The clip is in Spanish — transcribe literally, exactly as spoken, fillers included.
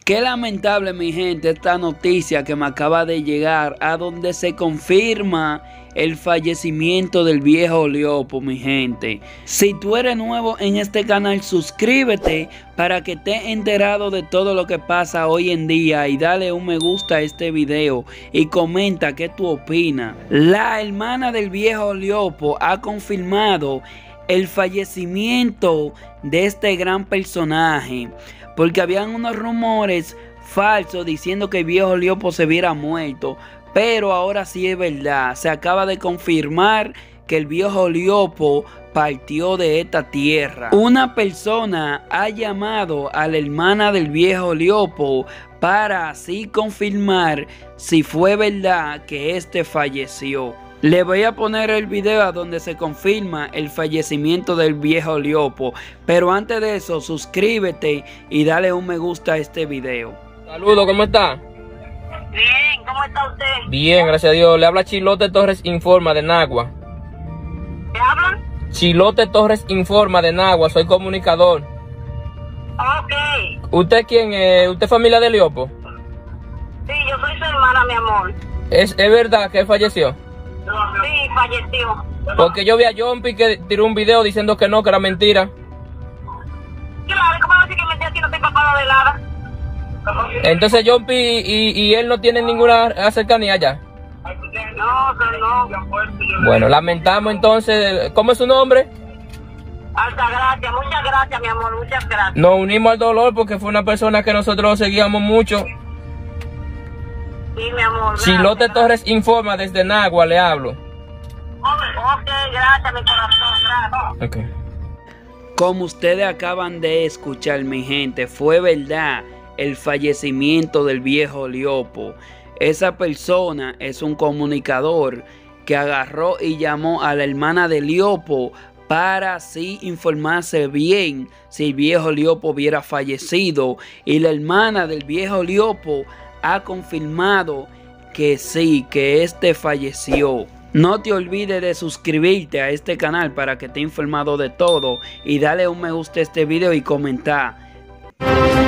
Qué lamentable, mi gente, esta noticia que me acaba de llegar, a donde se confirma el fallecimiento del viejo Leopo, mi gente. Si tú eres nuevo en este canal, suscríbete para que estés enterado de todo lo que pasa hoy en día y dale un me gusta a este video y comenta qué tú opinas. La hermana del viejo Leopo ha confirmado el fallecimiento de este gran personaje, porque habían unos rumores falsos diciendo que el viejo Leopo se hubiera muerto, pero ahora sí es verdad. Se acaba de confirmar que el viejo Leopo partió de esta tierra. Una persona ha llamado a la hermana del viejo Leopo para así confirmar si fue verdad que este falleció. Le voy a poner el video a donde se confirma el fallecimiento del viejo Leopo. Pero antes de eso, suscríbete y dale un me gusta a este video. Saludos, ¿cómo está? Bien, ¿cómo está usted? Bien, gracias a Dios. Le habla Chilote Torres Informa de Nagua. ¿Qué hablan? Chilote Torres Informa de Nagua, soy comunicador. Ok. ¿Usted quién es? ¿Usted es familia de Leopo? Sí, yo soy su hermana, mi amor. ¿Es, es verdad que él falleció? Sí, falleció. Porque yo vi a Jumpy que tiró un video diciendo que no, que era mentira. Claro, ¿cómo va a decir que mentira si no estoy papada de nada? Entonces Jumpy y, y él no tienen ninguna cercanía allá. No, no, no. Bueno, lamentamos entonces. ¿Cómo es su nombre? Alta gracias, muchas gracias, mi amor, muchas gracias. Nos unimos al dolor porque fue una persona que nosotros seguíamos mucho. Sí, mi amor. Chilote gracias, Torres Informa desde Nagua, le hablo. Ok, gracias, mi corazón, gracias. Okay. Como ustedes acaban de escuchar, mi gente, fue verdad el fallecimiento del viejo Leopo. Esa persona es un comunicador que agarró y llamó a la hermana de Leopo para así informarse bien si el viejo Leopo hubiera fallecido. Y la hermana del viejo Leopo ha confirmado que sí, que este falleció. No te olvides de suscribirte a este canal para que estés informado de todo y dale un me gusta a este video y comentar.